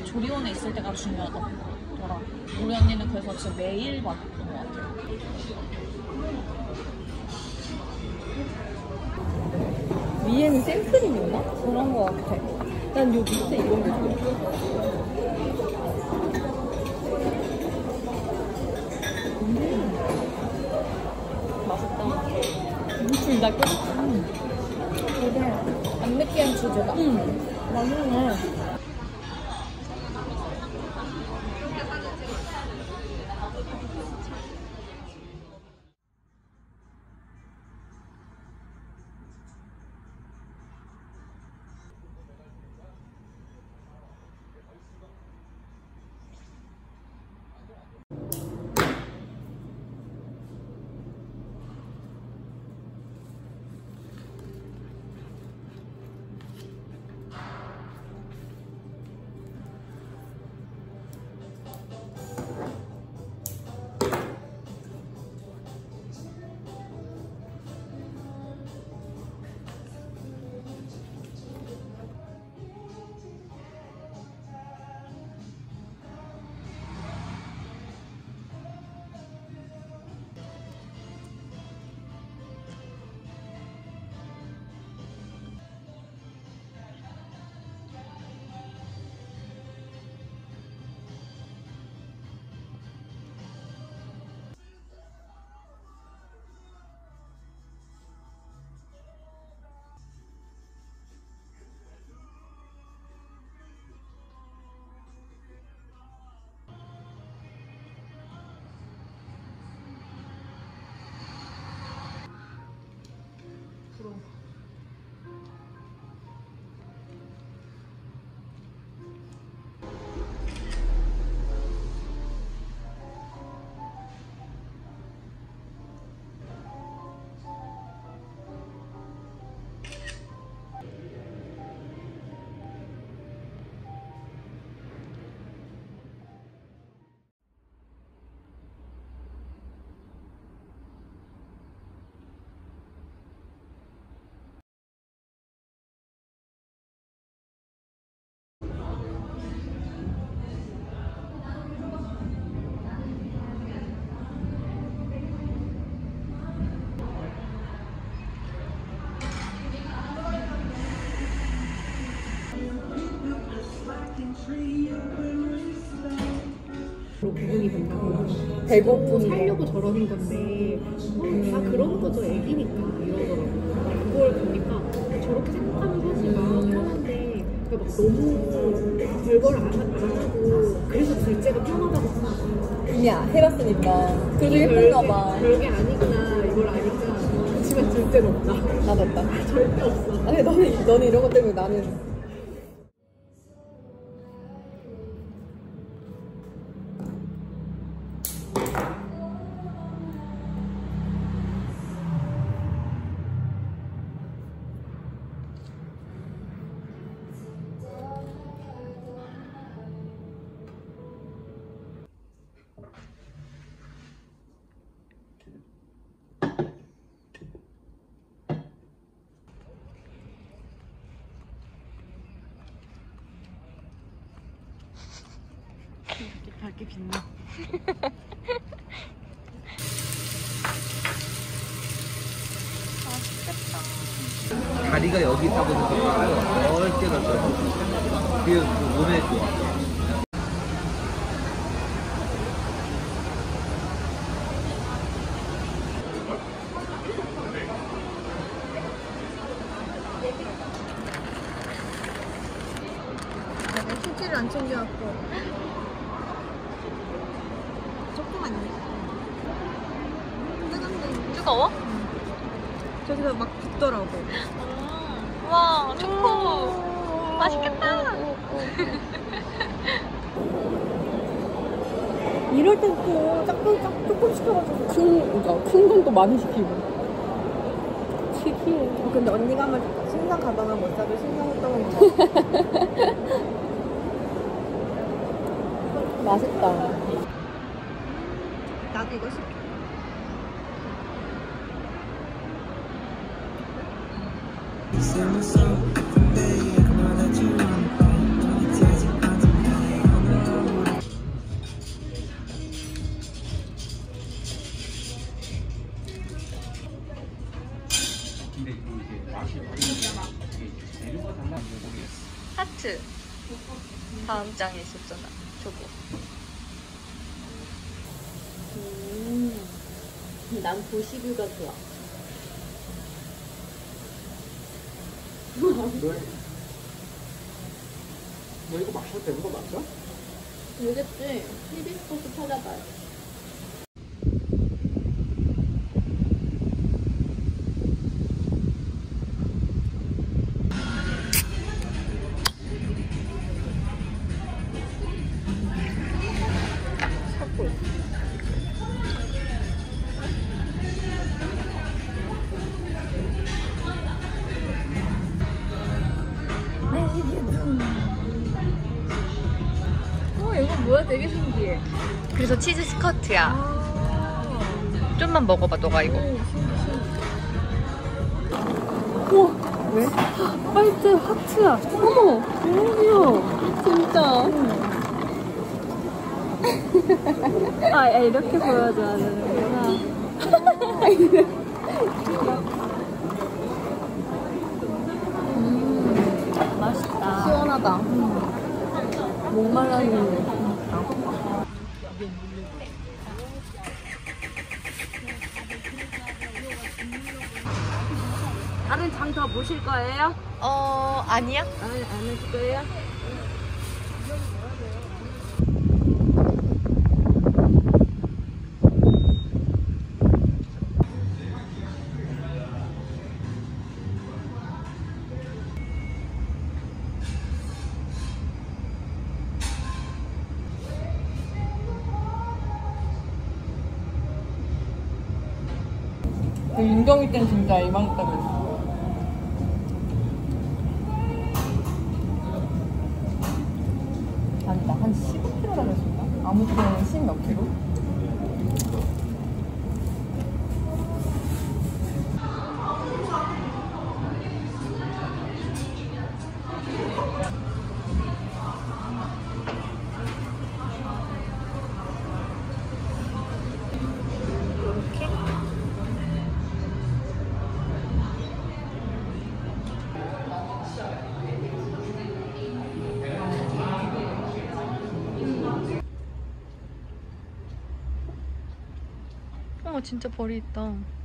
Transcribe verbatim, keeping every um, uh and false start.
조리원에 있을 때가 중요하더라. 우리 언니는 그래서 진짜 매일 봤던 것 같아요. 위에는 생크림인가? 그런 거 같아. 난 요 밑에 이런 게 좋아. 음. 맛있다. 둘 다 끓였어. 음. 되게 안 느끼한 치즈다. 음. 맛있네. 부분이 된다고. 배고픈 살려고 저러는 건데 어, 다 그런 거죠. 애기니까 이러더라고. 그걸 보니까 저렇게 생각하면 사실 마음 편한데 그러니까 막 너무 별걸 안, 안 하고 그래서 둘째가 편하다고 생각해요. 그냥 해봤으니까 그래도 예쁜가 봐. 별게 아니구나 이걸 아니까. 그렇지만 둘째는 없다. 나도 없다. 절대 없어. 아니 너는, 너는 이런 것 때문에 나는 이렇게 밝게 빛나. 맛있겠다. 다리가 여기 있다고 생각하고 넓게 넓게 그게 몸에 좋아. 휴지를 안 챙겨왔고 조금만요. 뜨거운데 뜨거워? 저기서 막 붓더라고. 음, 와, 초코. 맛있겠다. 이럴 땐또 조금, 조금 시켜가지고 큰, 그러니까 큰 건 또 많이 시키고. 특이해. 어, 근데 언니가 막 신상 가방을 못 사도 신상했던 거 맛있다. 나도 이거 시켜. So, so, every day, I can let you on. It's easy, 하트. 다음 장에 있었잖아. 저거. 음. 난 도시뷰가 좋아. 너 이거 마셔도 되는 거 맞아? 모르겠지. 히비스커스 찾아봐야 돼. 어, 이거 뭐야? 되게 신기해. 그래서 치즈 스커트야. 아. 좀만 먹어봐, 너가 이거. 우와. 왜? 화이트 하트야. 어머. 너무 귀여워. 진짜. 아, 아, 이렇게 보여줘야 되는구나. 음, 맛있다. 시원하다. 목말랐는데. 다른 장 더 보실 거예요? 어, 아니야? 안, 안 해줄 거예요? 그 윤경이 땐 진짜 이만큼. 아니다, 한 십오 킬로그램 다녔었나? 아무튼 십 몇 킬로? 어, 진짜 벌이 있다.